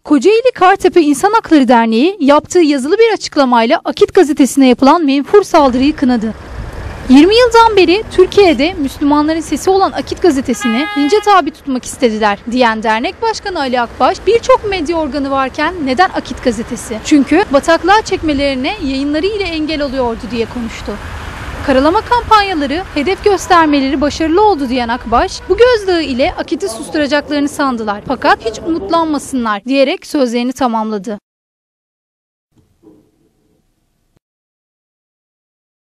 Kocaeli Kartepe İnsan Hakları Derneği yaptığı yazılı bir açıklamayla Akit gazetesine yapılan menfur saldırıyı kınadı. 20 yıldan beri Türkiye'de Müslümanların sesi olan Akit gazetesini lince tabi tutmak istediler diyen dernek başkanı Ali Akbaş, birçok medya organı varken neden Akit gazetesi? Çünkü bataklığa çekmelerine yayınları ile engel oluyordu diye konuştu. Karalama kampanyaları, hedef göstermeleri başarılı oldu diyen Akbaş, bu gözdağı ile Akit'i susturacaklarını sandılar fakat hiç umutlanmasınlar diyerek sözlerini tamamladı.